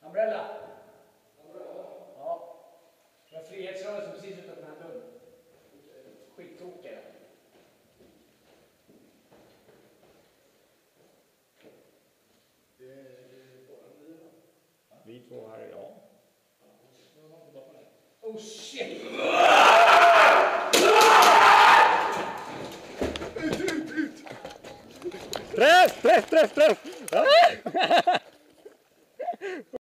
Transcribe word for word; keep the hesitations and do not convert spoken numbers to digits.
Umbrella. Ja. Det var frihetsrörelsen precis utanför den här dörren. Skittokiga. Vi två här, ja. Oh shit! Träff, träff, träff, träff!